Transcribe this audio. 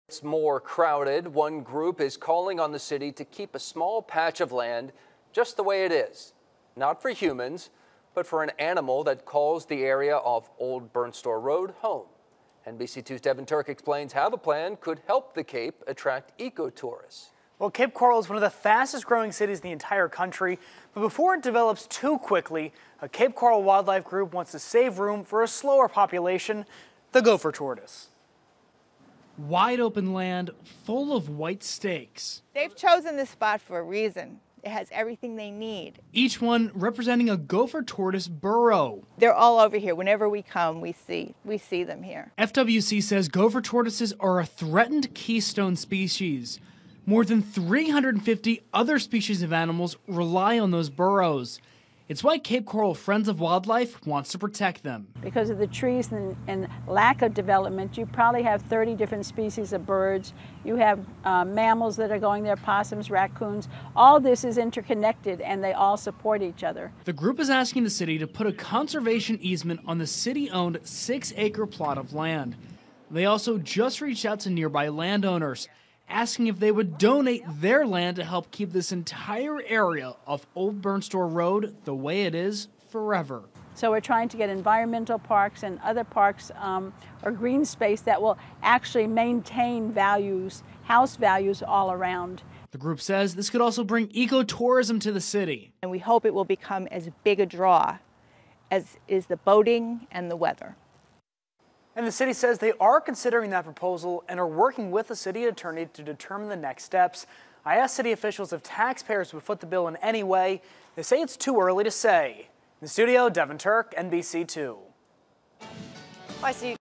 It's more crowded. One group is calling on the city to keep a small patch of land just the way it is. Not for humans, but for an animal that calls the area of Old Burnstore Road home. NBC2's Devin Turk explains how the plan could help the Cape attract ecotourists. Well, Cape Coral is one of the fastest growing cities in the entire country, but before it develops too quickly, a Cape Coral wildlife group wants to save room for a slower population, the gopher tortoise. Wide open land full of white stakes. They've chosen this spot for a reason. It has everything they need. Each one representing a gopher tortoise burrow. They're all over here. Whenever we come, we see them here. FWC says gopher tortoises are a threatened keystone species. More than 350 other species of animals rely on those burrows. It's why Cape Coral Friends of Wildlife wants to protect them. Because of the trees and lack of development, you probably have 30 different species of birds. You have mammals that are going there, possums, raccoons. All this is interconnected and they all support each other. The group is asking the city to put a conservation easement on the city-owned 6-acre plot of land. They also just reached out to nearby landowners, asking if they would donate their land to help keep this entire area of Old Burnstore Road the way it is forever. So we're trying to get environmental parks and other parks or green space that will actually maintain values, house values all around. The group says this could also bring ecotourism to the city. And we hope it will become as big a draw as is the boating and the weather. And the city says they are considering that proposal and are working with the city attorney to determine the next steps. I asked city officials if taxpayers would foot the bill in any way. They say it's too early to say. In the studio, Devin Turk, NBC2. I see.